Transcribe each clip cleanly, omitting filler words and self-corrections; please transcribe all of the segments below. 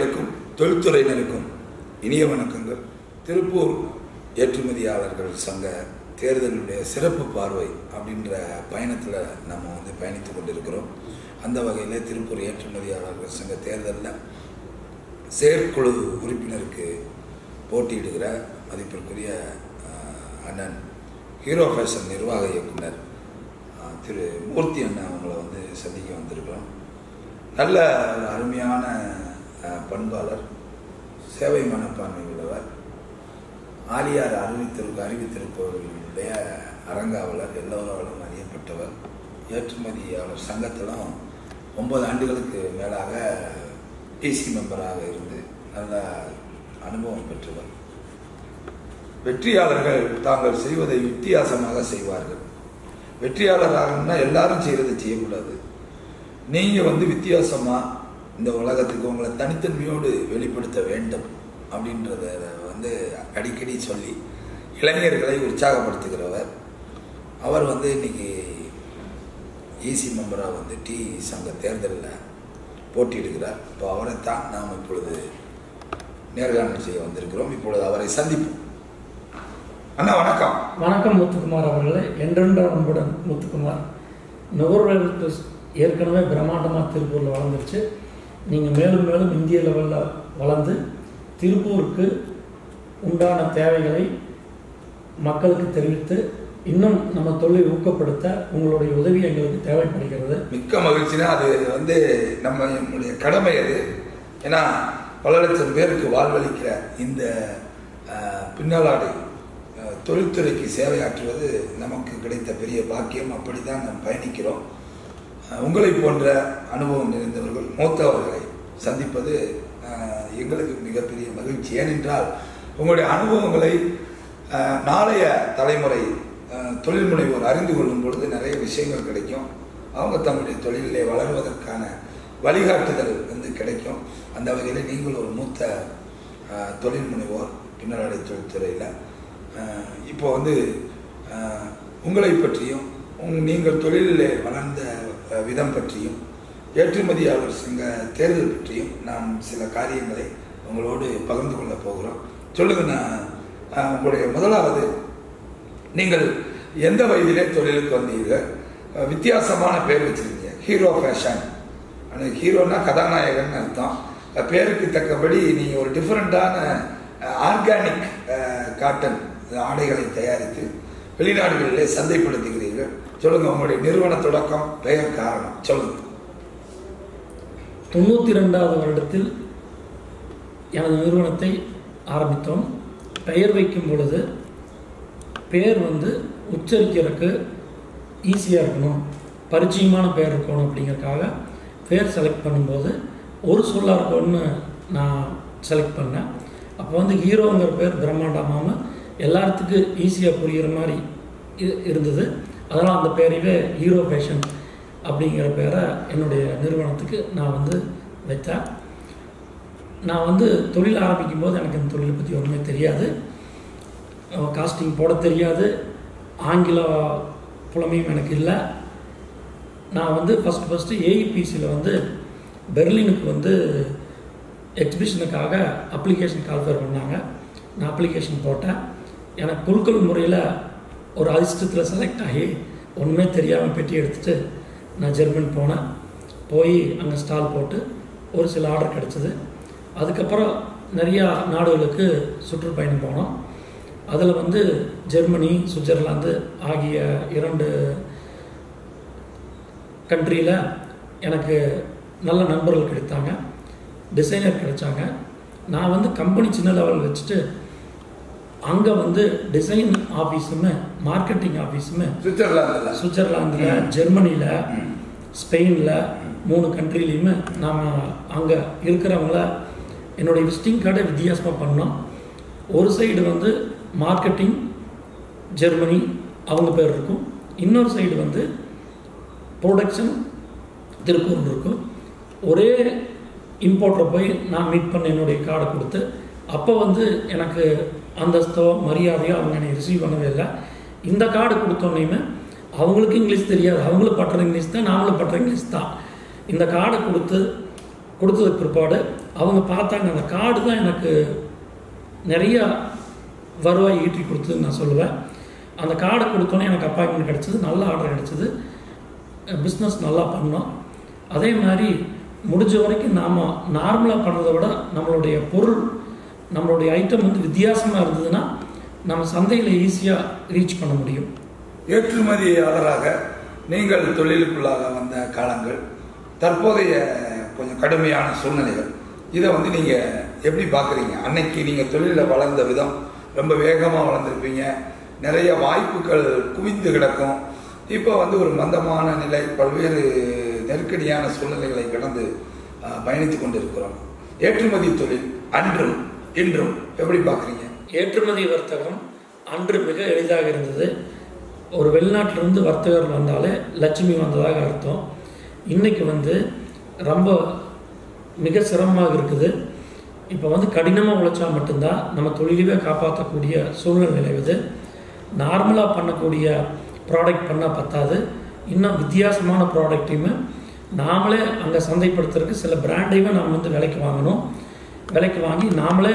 நேயர்களுக்கும் தொழில்துறையினருக்கும் இனிய வணக்கங்கள். திருப்பூர் ஏற்றுமதியாளர்கள் சங்க தேர்தலுடைய சிறப்பு பார்வை அப்படின்ற பயணத்தில் நம்ம பயணித்து கொண்டிருக்கிறோம். அந்த வகையில் திருப்பூர் ஏற்றுமதியாளர்கள் சங்க தேர்தலில் செயற்குழு உறுப்பினருக்கு போட்டியிடுகிற மதிப்பிற்குரிய அண்ணன் ஹீரோ ஃபேஷன் நிர்வாக இயக்குனர் திரு மூர்த்தி அண்ணன் அவங்கள சந்திக்க வந்திருக்கிறோம். நல்ல ஒரு அருமையான பண்பாளர், சேவை மனப்பான்மை உள்ளவர், ஆலியார் அறிவித்திருப்பவர்களுடைய அரங்காவலர், எல்லோராலும் அறியப்பட்டவர். ஏற்றுமதியாளர் சங்கத்திலும் 9 ஆண்டுகளுக்கு மேலாக டிசி மெம்பராக இருந்து நல்ல அனுபவம் பெற்றவர். வெற்றியாளர்கள் தாங்கள் செய்வதை வித்தியாசமாக செய்வார்கள். வெற்றியாளராகனா எல்லாரும் செய்கிறத செய்யக்கூடாது. நீங்கள் வித்தியாசமாக இந்த உலகத்துக்கு உங்களை தனித்தன்மையோடு வெளிப்படுத்த வேண்டும் அப்படின்றத அடிக்கடி சொல்லி இளைஞர்களை உற்சாகப்படுத்துகிறவர். அவர் இன்னைக்கு ஈசி மெம்பராக டி சங்க தேர்தலில் போட்டியிடுகிறார். இப்போ அவரைத்தான் நாம் இப்பொழுது நேர்காணல் செய்ய வந்திருக்கிறோம். இப்பொழுது அவரை சந்திப்போம். அண்ணா வணக்கம். வணக்கம் முத்துக்குமார் அவர்களே. என்றென்ற அன்புடன் முத்துக்குமார். நுகர்வோர் ஏற்கனவே பிரம்மாண்டமாக திருப்பூரில் வளர்ந்துருச்சு. நீங்கள் மேலும் மேலும் இந்திய லெவலில் வளர்ந்து திருப்பூருக்கு உண்டான தேவைகளை மக்களுக்கு தெரிவித்து இன்னும் நம்ம தொழிலை ஊக்கப்படுத்த உங்களுடைய உதவி எங்களுக்கு தேவைப்படுகிறது. மிக்க மகிழ்ச்சினா அது நம்மளுடைய கடமை அது. ஏன்னா பல லட்சம் பேருக்கு வாழ்வளிக்கிற இந்த பின்னலாடை தொழில்துறைக்கு சேவையாற்றுவது நமக்கு கிடைத்த பெரிய பாக்கியம். அப்படி தான் நாம் பயணிக்கிறோம். உங்களை போன்ற அனுபவம் நிறைந்தவர்கள், மூத்தவர்களை சந்திப்பது எங்களுக்கு மிகப்பெரிய மகிழ்ச்சி. ஏனென்றால் உங்களுடைய அனுபவங்களை நாளைய தலைமுறை தொழில் முனைவோர் அறிந்து கொள்ளும் பொழுது நிறைய விஷயங்கள் கிடைக்கும். அவங்க தங்களுடைய தொழிலிலே வளர்வதற்கான வழிகாட்டுதல் கிடைக்கும். அந்த வகையில் நீங்கள் ஒரு மூத்த தொழில் முனைவோர் பின்னலாடை தொழில்துறையில். இப்போ உங்களை பற்றியும் நீங்கள் தொழிலிலே வளர்ந்த விதம் பற்றியும் ஏற்றுமதியாளர் சங்க தேர்தல் பற்றியும் நாம் சில காரியங்களை உங்களோடு பகிர்ந்து கொள்ள போகிறோம். சொல்லுங்க. நான் உங்களுடைய முதலாவது, நீங்கள் எந்த வயதிலே தொழிலுக்கு வந்தீர்கள்? வித்தியாசமான பேர் வச்சிருக்கீங்க, ஹீரோ ஃபேஷன். ஹீரோனா கதாநாயகன் அர்த்தம். பேருக்கு தக்கபடி நீங்கள் ஒரு டிஃப்ரெண்டான ஆர்கானிக் காட்டன் ஆடைகளை தயாரித்து வெளிநாடுகளிலே சந்தைப்படுத்துகிறீர்கள். சொல்லுங்க, உங்களுடைய நிறுவன தொடக்கம், பெயர், காரணம் சொல்லுங்க. 92வது வருடத்தில் எனது நிறுவனத்தை ஆரம்பித்தோம். பெயர் வைக்கும் பொழுது பேர் உச்சரிக்கிறதுக்கு ஈஸியாக இருக்கணும், பரிச்சயமான பேர் இருக்கணும் அப்படிங்கிறதுக்காக பேர் செலக்ட் பண்ணும்போது ஒரு சொல்லாக இருக்கணும்னு நான் செலக்ட் பண்ணேன். அப்போ ஹீரோங்கிற பேர் பிரம்மாண்டமாமல் எல்லாத்துக்கும் ஈஸியாக புரிகிற மாதிரி இருந்தது. அதனால் அந்த பேரையே ஹீரோ ஃபேஷன் அப்படிங்கிற பேரை என்னுடைய நிறுவனத்துக்கு நான் வைத்தேன். நான் தொழில் ஆரம்பிக்கும் போது எனக்கு இந்த தொழிலை பற்றி ஒன்றுமே தெரியாது. காஸ்டிங் போட தெரியாது, ஆங்கில புலமையும் எனக்கு இல்லை. நான் ஃபஸ்ட்டு ஏஇபிசியில் பெர்லினுக்கு எக்ஸிபிஷனுக்காக அப்ளிகேஷன் கால்ஃபர் பண்ணாங்க. நான் அப்ளிகேஷன் போட்டேன். எனக்கு குழுக்கள் முறையில் ஒரு அதிர்ஷ்டத்தில் செலக்ட் ஆகி ஒன்றுமே தெரியாமல் பெட்டி எடுத்துகிட்டு நான் ஜெர்மன் போனேன். போய் அங்கே ஸ்டால் போட்டு ஒரு சில ஆர்டர் கிடச்சிது. அதுக்கப்புறம் நிறையா நாடுகளுக்கு சுற்றுப்பயணம் போனோம். அதில் ஜெர்மனி, சுவிட்சர்லாந்து ஆகிய 2 கண்ட்ரியில் எனக்கு நல்ல நண்பர்கள் கிடைத்தாங்க, டிசைனர் கிடைச்சாங்க. நான் கம்பெனி சின்ன லெவல் வச்சுட்டு அங்கே டிசைன் ஆஃபீஸுமே மார்க்கெட்டிங் ஆஃபீஸுமே சுவிட்சர்லாந்தில், ஜெர்மனியில், ஸ்பெயினில் 3 கண்ட்ரிலையுமே நாம் அங்கே இருக்கிறவங்கள என்னுடைய விசிட்டிங் கார்டை வித்தியாசமாக பண்ணோம். ஒரு சைடு மார்க்கெட்டிங் ஜெர்மனி அவங்க பேர் இருக்கும், இன்னொரு சைடு ப்ரொடக்ஷன் திருப்பூர் இருக்கும். ஒரே இம்போர்ட்டரை போய் நான் மீட் பண்ண என்னுடைய கார்டை கொடுத்து அப்போ எனக்கு அந்தஸ்தோ மரியாதையோ அவங்க என்னை ரிசீவ் பண்ணவே இல்லை. இந்த கார்டு கொடுத்தோன்னே அவங்களுக்கு இங்கிலீஷ் தெரியாது, அவங்களும் பட்டுற இங்கிலீஷ் தான், நாமளும் பட்டுற இங்கிலீஷ் தான். இந்த கார்டை கொடுத்து கொடுத்ததுக்கு பிற்பாடு அவங்க பார்த்தாங்க. அந்த கார்டு தான் எனக்கு நிறையா வருவாய் ஈட்டி கொடுத்ததுன்னு நான் சொல்லுவேன். அந்த கார்டை கொடுத்தோன்னே எனக்கு அப்பாயின்மெண்ட் கிடச்சிது, நல்ல ஆர்டர் கிடச்சிது, பிஸ்னஸ் நல்லா பண்ணோம். அதே மாதிரி முடிஞ்ச வரைக்கும் நாம் நார்மலாக பண்ணுறதை விட நம்மளுடைய பொருள், நம்மளுடைய ஐட்டம் வந்து வித்தியாசமாக இருந்ததுன்னா நம்ம சந்தையில் ஈஸியாக ரீச் பண்ண முடியும். ஏற்றுமதியாளராக நீங்கள் தொழிலுக்குள்ளாக வந்த காலங்கள், தற்போதைய கொஞ்சம் கடுமையான சூழ்நிலைகள், இதை வந்து நீங்கள் எப்படி பார்க்குறீங்க? அன்னைக்கு நீங்கள் தொழிலில் வளர்ந்த விதம், ரொம்ப வேகமாக வளர்ந்துருப்பீங்க, நிறைய வாய்ப்புகள் குவிந்து கிடக்கும். இப்போ வந்து ஒரு மந்தமான நிலை, பல்வேறு நெருக்கடியான சூழ்நிலைகளை கடந்து பயணித்து கொண்டு இருக்கிறோம். ஏற்றுமதி தொழில் அன்றும் இன்றும் எப்படி பார்க்குறீங்க? ஏற்றுமதி வர்த்தகம் அன்று மிக எளிதாக இருந்தது. ஒரு வெளிநாட்டிலிருந்து வர்த்தகர் வந்தாலே லட்சுமி வந்ததாக அர்த்தம். இன்றைக்கி வந்து ரொம்ப மிக சிரமமாக இருக்குது. இப்போ வந்து கடினமாக உழைச்சா மட்டும்தான் நம்ம தொழிலவே காப்பாற்றக்கூடிய சூழ்நிலை நிலவுது. நார்மலாக பண்ணக்கூடிய ப்ராடக்ட் பண்ணால் பத்தாது, இன்னும் வித்தியாசமான ப்ராடக்டையுமே நாமளே அங்கே சந்தைப்படுத்துறதுக்கு சில பிராண்டையுமே நாம் வந்து விலைக்கு வாங்கணும். விலைக்கு வாங்கி நாமளே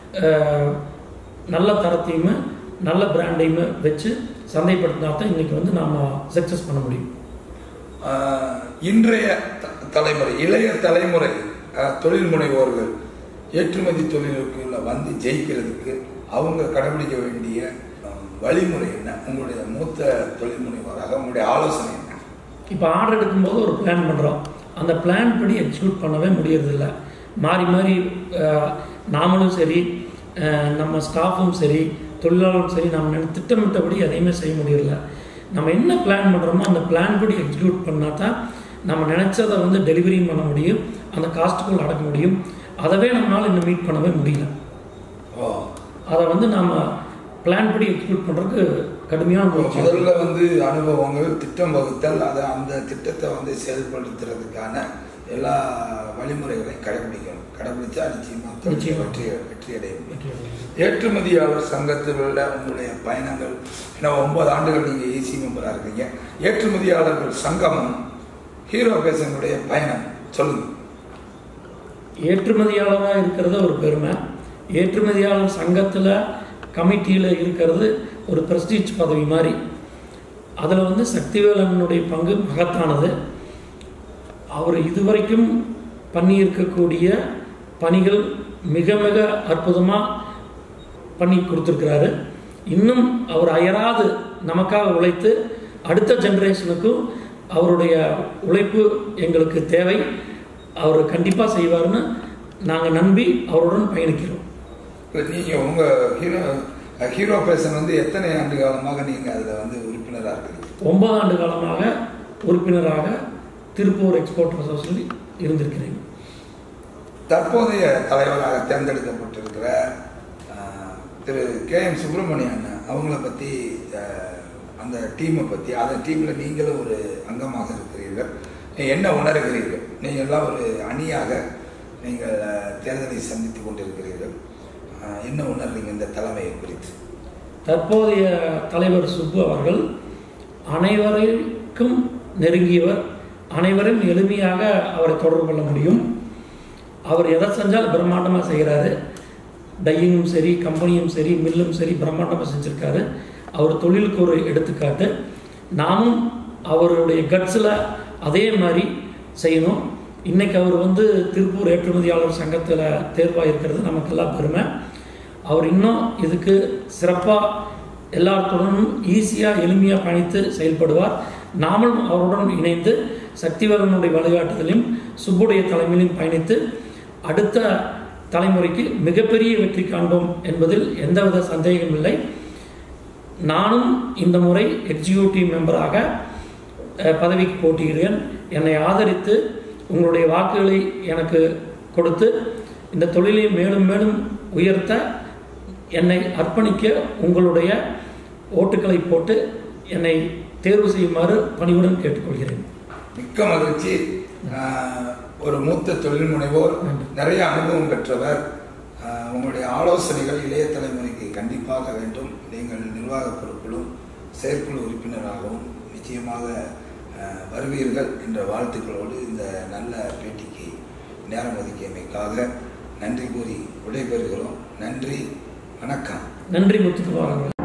நல்ல தரத்தையுமே நல்ல பிராண்டையுமே வச்சு சந்தைப்படுத்தினா தான் இன்றைக்கி வந்து நாம் சக்ஸஸ் பண்ண முடியும். இன்றைய தலைமுறை, இளைய தலைமுறை தொழில் முனைவோர்கள் ஏற்றுமதி தொழிலுக்குள்ள வந்து ஜெயிக்கிறதுக்கு அவங்க கடைபிடிக்க வேண்டிய வழிமுறை என்ன? உங்களுடைய மூத்த தொழில் முனைவோராக உங்களுடைய ஆலோசனை என்ன? இப்போ ஆர்டர் எடுக்கும்போது ஒரு பிளான் பண்ணுறோம், அந்த பிளான் படி எக்ஸிக்யூட் பண்ணவே முடியறதில்ல. மாறி மாறி நாமளும் சரி, நம்ம ஸ்டாஃபும் சரி, தொழிலாளரும் சரி, நம்ம திட்டமிட்டபடி எதையுமே செய்ய முடியல. நம்ம என்ன பிளான் பண்ணுறோமோ அந்த பிளான் படி எக்ஸிக்யூட் பண்ணால் தான் நம்ம நினச்சதை வந்து டெலிவரி பண்ண முடியும், அந்த காஸ்ட்டுக்குள் அடக்க முடியும். அதவே நம்மளால் இன்னும் மீட் பண்ணவே முடியல. அதை வந்து நாம் பிளான் படி எக்ஸிக்யூட் பண்ணுறதுக்கு கடுமையான முதல்ல வந்து அனுபவங்கள், திட்டம் வகுத்தல், அதை அந்த திட்டத்தை வந்து செயல்படுத்துறதுக்கான எல்லா வழிமுறைகளையும் கடைபிடிச்சா நிச்சயமாக வெற்றி அடையும். ஏற்றுமதியாளர் சங்கத்தில் உள்ள உங்களுடைய பயணங்கள், ஏன்னா 9 ஆண்டுகள் நீங்கள் ஏசி மெம்பராக இருக்கீங்க. ஏற்றுமதியாளர்கள் சங்கமும் ஹீரோ பேசனுடைய பயணம் சொல்லுங்கள். ஏற்றுமதியாளராக இருக்கிறது ஒரு பெருமை. ஏற்றுமதியாளர் சங்கத்தில் கமிட்டியில் இருக்கிறது ஒரு பிரஸ்டீஜ் பதவி மாதிரி. அதில் வந்து சக்திவேலனுடைய பங்கு மகத்தானது. அவர் இதுவரைக்கும் பண்ணியிருக்கக்கூடிய பணிகள் மிக மிக அற்புதமாக பண்ணி கொடுத்துருக்கிறாரு. இன்னும் அவர் அயராது நமக்காக உழைத்து அடுத்த ஜென்ரேஷனுக்கும் அவருடைய உழைப்பு எங்களுக்கு தேவை. அவர் கண்டிப்பாக செய்வார்னு நாங்கள் நம்பி அவருடன் பயணிக்கிறோம். நீங்கள் உங்கள் ஹீரோ பேசன் வந்து எத்தனை ஆண்டு காலமாக நீங்கள் அதில் வந்து உறுப்பினராக இருக்கிறீங்க? 9 ஆண்டு காலமாக உறுப்பினராக திருப்பூர் எக்ஸ்போர்ட் அசோசியேஷன் இருந்திருக்கிறேன். தற்போதைய தலைவராக தேர்ந்தெடுக்கப்பட்டிருக்கிற திரு KM சுப்பிரமணியன் அவங்கள பற்றி, அந்த டீமை பற்றி, அந்த டீமில் நீங்களும் ஒரு அங்கமாக இருக்கிறீர்கள். என்ன உணர்கிறீர்கள்? நீங்கள் எல்லாம் ஒரு அணியாக நீங்கள் தேர்தலை சந்தித்து கொண்டிருக்கிறீர்கள். என்ன உணர்றீங்க இந்த தலைமையை குறித்து? தற்போதைய தலைவர் சுப்பு அவர்கள் அனைவருக்கும் நெருங்கியவர், அனைவரும் எளிமையாக அவரை தொடர்பு கொள்ள முடியும். அவர் எதை செஞ்சாலும் பிரம்மாண்டமாக செய்கிறாரு. டையிங்கும் சரி, கம்பெனியும் சரி, மில்லும் சரி பிரம்மாண்டமாக செஞ்சுருக்காரு. அவர் தொழிலுக்கு ஒரு எடுத்துக்காட்டு. நாமும் அவருடைய கட்ஸில் அதே மாதிரி செய்யணும். இன்றைக்கி அவர் வந்து திருப்பூர் ஏற்றுமதியாளர் சங்கத்தில் தேர்வாக இருக்கிறது நமக்கெல்லாம் பெருமை. அவர் இன்னும் இதுக்கு சிறப்பாக எல்லாத்துடனும் ஈஸியாக எளிமையாக பயணித்து செயல்படுவார். நாமளும் அவருடன் இணைந்து சக்திவேலனுடைய வழிகாட்டுதலையும் சுப்புடைய தலைமையிலும் பயணித்து அடுத்த தலைமுறைக்கு மிகப்பெரிய வெற்றி காண்போம் என்பதில் எந்தவித சந்தேகம் இல்லை. நானும் இந்த முறை எக்ஸிக்யூட்டிவ் மெம்பராக பதவிக்கு போட்டியிடுகிறேன். என்னை ஆதரித்து உங்களுடைய வாக்குகளை எனக்கு கொடுத்து இந்த தொழிலை மேலும் மேலும் உயர்த்த என்னை அர்ப்பணிக்க உங்களுடைய ஓட்டுக்களை போட்டு என்னை தேர்வு செய்யுமாறு பணிவுடன் கேட்டுக்கொள்கிறேன். மிக்க மகிழ்ச்சி. ஒரு மூத்த தொழில் முனைவோர், நிறைய அனுபவம் பெற்றவர். உங்களுடைய ஆலோசனைகள் இளைய தலைமுறைக்கு கண்டிப்பாக வேண்டும். நீங்கள் நிர்வாக பொறுப்பிலும் செயற்குழு உறுப்பினராகவும் நிச்சயமாக வருவீர்கள் என்ற வாழ்த்துக்களோடு இந்த நல்ல பேட்டிக்கு நேரம் ஒதுக்கியமைக்காக நன்றி கூறி விடைபெறுகிறோம். நன்றி, வணக்கம். நன்றி முத்துக்குமார்.